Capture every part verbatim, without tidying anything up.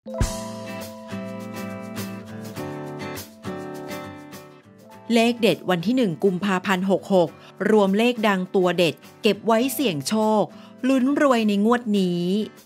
เลขเด็ดวันที่หนึ่งกุมภาพันธ์หกสิบหกรวมเลขดังตัวเด็ดเก็บไว้เสี่ยงโชคลุ้นรวยในงวดนี้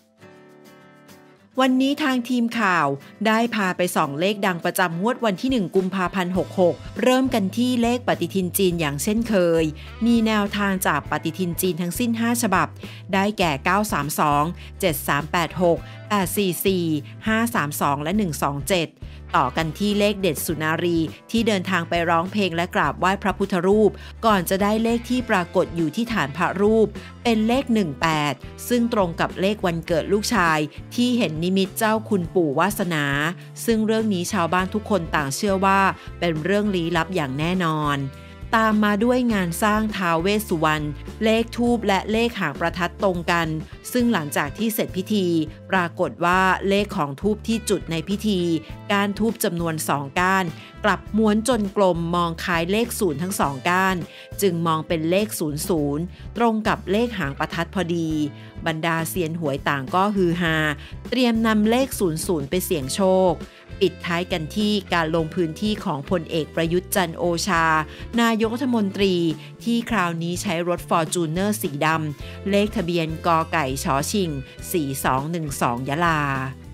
วันนี้ทางทีมข่าวได้พาไปส่องเลขดังประจำงวดวันที่หนึ่งกุมภาพันธ์หกสิบหกเริ่มกันที่เลขปฏิทินจีนอย่างเช่นเคยมีแนวทางจากปฏิทินจีนทั้งสิ้นห้าฉบับได้แก่เก้าสามสอง เจ็ดสามแปดหก แปดสี่สี่ ห้าสามสองและหนึ่งสองเจ็ดต่อกันที่เลขเด็ดสุนารีที่เดินทางไปร้องเพลงและกราบไหว้พระพุทธรูปก่อนจะได้เลขที่ปรากฏอยู่ที่ฐานพระรูปเป็นเลขหนึ่งแปดซึ่งตรงกับเลขวันเกิดลูกชายที่เห็นนิมิตเจ้าคุณปู่วาสนาซึ่งเรื่องนี้ชาวบ้านทุกคนต่างเชื่อว่าเป็นเรื่องลี้ลับอย่างแน่นอนตามมาด้วยงานสร้างท้าวเวสสุวรรณเลขธูปและเลขหางประทัดตรงกันซึ่งหลังจากที่เสร็จพิธีปรากฏว่าเลขของธูปที่จุดในพิธีก้านธูปจำนวนสองก้านกลับม้วนจนกลมมองคล้ายเลขศูนย์ทั้งสองก้านจึงมองเป็นเลขศูนย์ศูนย์ตรงกับเลขหางประทัดพอดีบรรดาเซียนหวยต่างก็ฮือฮาเตรียมนำเลขศูนย์ศูนย์ไปเสี่ยงโชคปิดท้ายกันที่การลงพื้นที่ของพลเอกประยุทธ์จันทร์โอชานายกรัฐมนตรีที่คราวนี้ใช้รถฟอร์จูเนอร์สีดำเลขทะเบียนกไก่ชชิงสี่สองหนึ่งสองยะลา